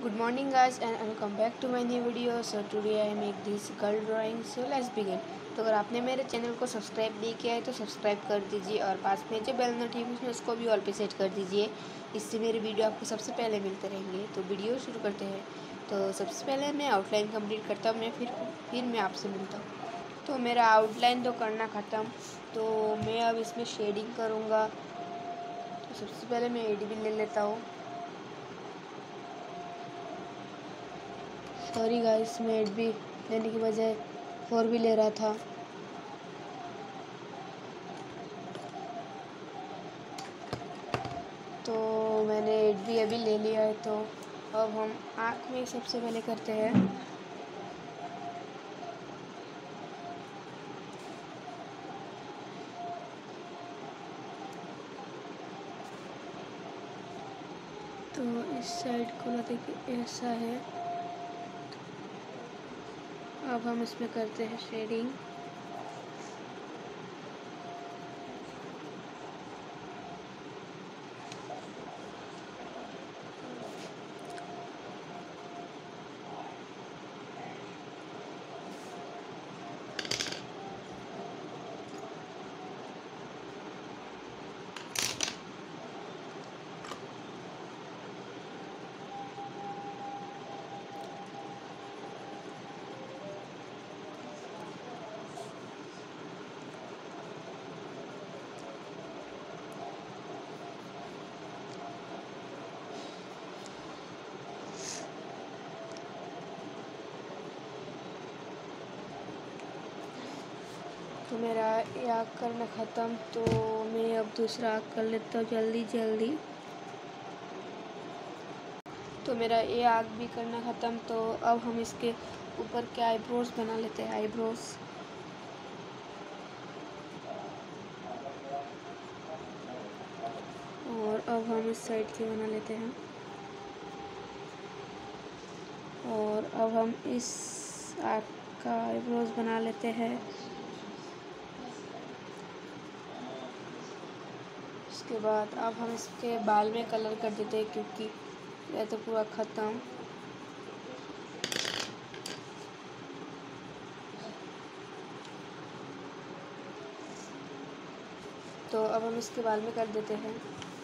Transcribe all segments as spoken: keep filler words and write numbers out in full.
Good morning guys and welcome back to my new video. So today I make this girl drawing. So let's begin. तो अगर आपने मेरे channel को subscribe नहीं किया है तो सब्सक्राइब कर दीजिए और पास में जो बेल नोटिफिकेशन उसको भी ऑल पे सेट कर दीजिए। इससे मेरे वीडियो आपको सबसे पहले मिलते रहेंगे। तो वीडियो शुरू करते हैं। तो सबसे पहले मैं आउटलाइन कंप्लीट करता हूँ मैं फिर फिर मैं आपसे मिलता हूँ। तो मेरा आउटलाइन तो करना ख़त्म, तो मैं अब इसमें शेडिंग करूँगा। तो सबसे पहले मैं ए डी बी ले लेता हूँ। सॉरी गाइस, मैं एट बी लेने की बजाय फोर भी ले रहा था। तो मैंने एट बी अभी ले लिया है। तो अब हम आँख में सबसे पहले करते हैं। तो इस साइड को देखिए ऐसा है। अब हम इसमें करते हैं शेडिंग। तो मेरा ये आग करना ख़त्म, तो मैं अब दूसरा आग कर लेता हूँ जल्दी जल्दी। तो मेरा ये आग भी करना ख़त्म, तो अब हम इसके ऊपर के आईब्रोज बना लेते हैं। आईब्रोज और अब हम इस साइड के बना लेते हैं। और अब हम इस आग का आईब्रोज बना लेते हैं। उसके बाद अब हम इसके बाल में कलर कर देते हैं, क्योंकि यह तो पूरा ख़त्म। तो अब हम इसके बाल में कर देते हैं।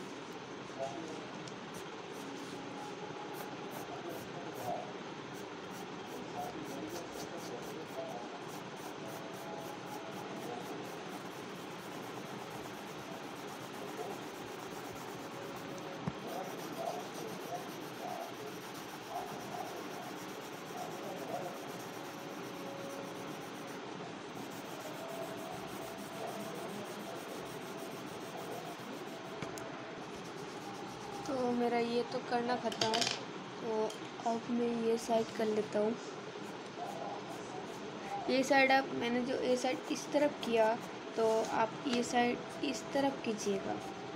तो मेरा ये तो करना ख़त्म है, तो अब मैं ये साइड कर लेता हूँ। ये साइड अब मैंने जो ये साइड इस तरफ किया, तो आप ये साइड इस तरफ कीजिएगा।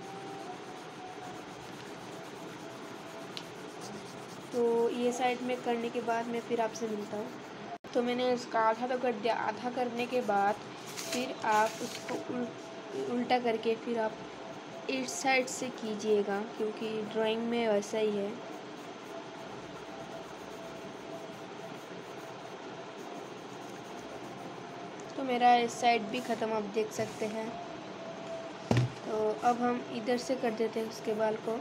तो ये साइड में करने के बाद मैं फिर आपसे मिलता हूँ। तो मैंने इसका आधा तो कर दिया। आधा करने के बाद फिर आप उसको उल, उल्टा करके फिर आप इस साइड से कीजिएगा, क्योंकि ड्राइंग में वैसा ही है। तो मेरा इस साइड भी ख़त्म आप देख सकते हैं। तो अब हम इधर से कर देते हैं उसके बाल को।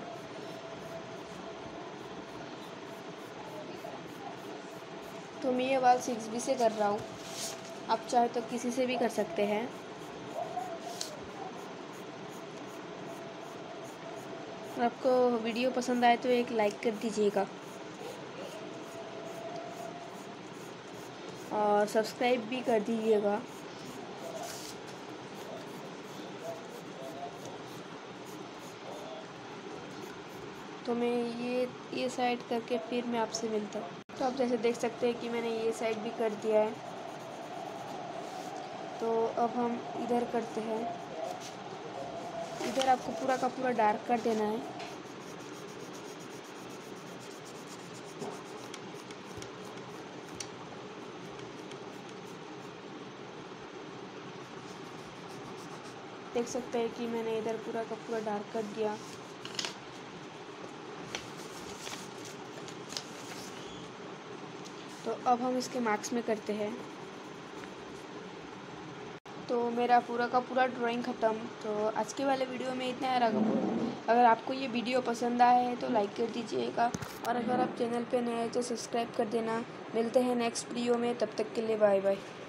तो मैं ये बाल सिक्स बी से कर रहा हूँ, आप चाहे तो किसी से भी कर सकते हैं। और आपको वीडियो पसंद आए तो एक लाइक कर दीजिएगा और सब्सक्राइब भी कर दीजिएगा। तो मैं ये ये साइड करके फिर मैं आपसे मिलता हूँ। तो आप जैसे देख सकते हैं कि मैंने ये साइड भी कर दिया है। तो अब हम इधर करते हैं। इधर आपको पूरा का पूरा डार्क कर देना है। देख सकते हैं कि मैंने इधर पूरा का पूरा डार्क कर दिया। तो अब हम इसके मार्क्स में करते हैं। तो मेरा पूरा का पूरा ड्राइंग ख़त्म। तो आज के वाले वीडियो में इतना रहा पूरा। अगर आपको ये वीडियो पसंद आया है तो लाइक कर दीजिएगा, और अगर आप चैनल पे नए हैं तो सब्सक्राइब कर देना। मिलते हैं नेक्स्ट वीडियो में, तब तक के लिए बाय बाय।